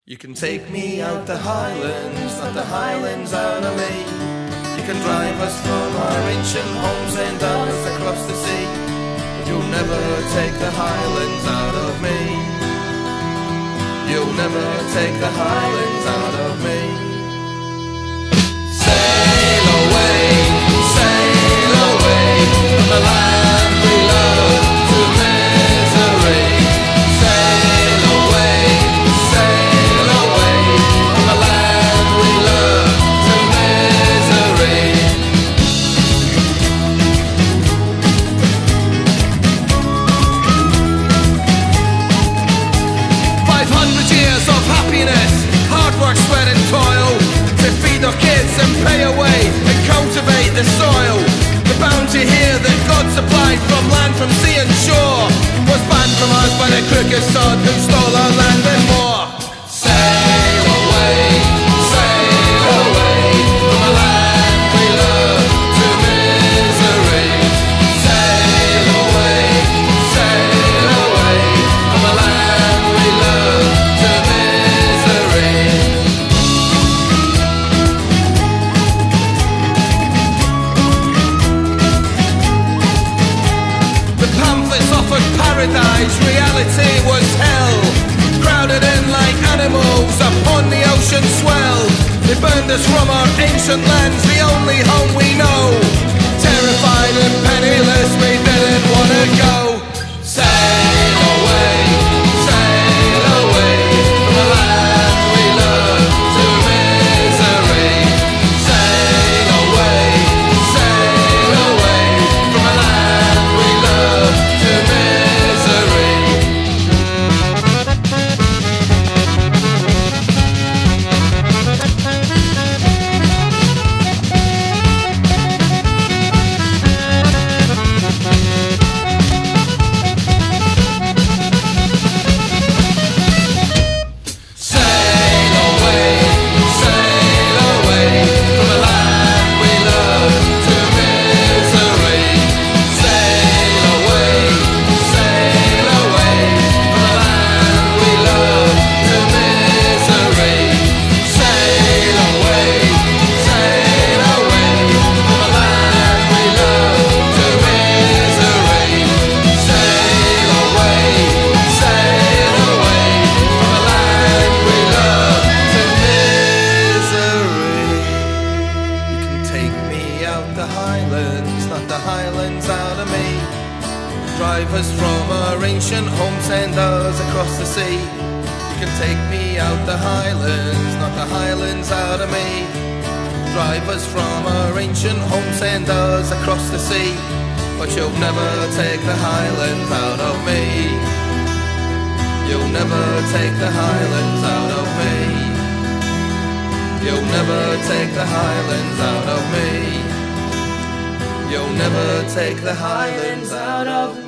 You can take me out the Highlands, not the Highlands out of me. You can drive us from our ancient homes and us across the sea, but you'll never take the Highlands out of me. You'll never take the Highlands out of me. Sail away from the land we love to misery. Sail away from the land we love to misery. 500 years of happiness, hard work, sweat and toil, to feed our kids and pay away and cultivate the soil. The bounty here that God supplied from land, from sea and shore, was banned from us by the crooked sod who stole our land and more. Sail away from the land we love to misery. Sail away from the land we love to misery. The pamphlets offered paradise, reality was hell. Crowded in like animals upon the ocean swell. They burned us from our ancient lands, the only home we know. Terrified and penniless, we didn't wanna go. Sail away from the land we love to misery. Sail away from the land we love to misery. Drive us from our ancient homes and us across the sea. You can take me out the Highlands, not the Highlands out of me. Drive us from our ancient homes and us across the sea, but you'll never take the Highlands out of me. You'll never take the Highlands out of me. You'll never take the Highlands out of me. You'll never take the Highlands out of me.